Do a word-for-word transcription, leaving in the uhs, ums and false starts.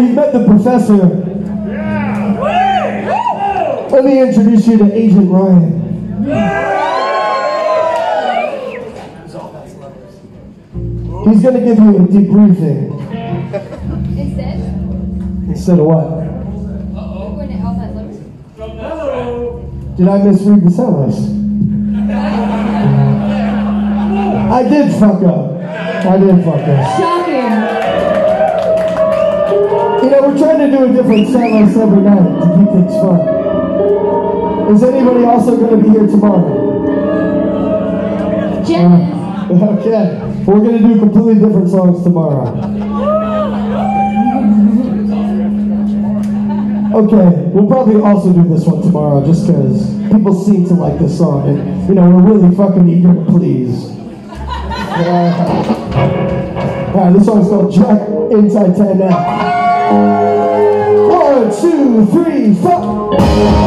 you've met the professor. Let me introduce you to Agent Ryan. He's going to give you a debriefing. Instead? Instead of what? Uh-oh. We're going to outside limits. Did I misread the sound list? I did fuck up. I did fuck up. Shocking. You know, we're trying to do a different set list every night to keep things fun. Is anybody also going to be here tomorrow? Jen. Uh, okay. We're going to do completely different songs tomorrow. Okay, we'll probably also do this one tomorrow just because people seem to like this song and, you know, we're really fucking eager to please. Uh, Alright, this song's called Jack Inside ten now. One, two, three, four.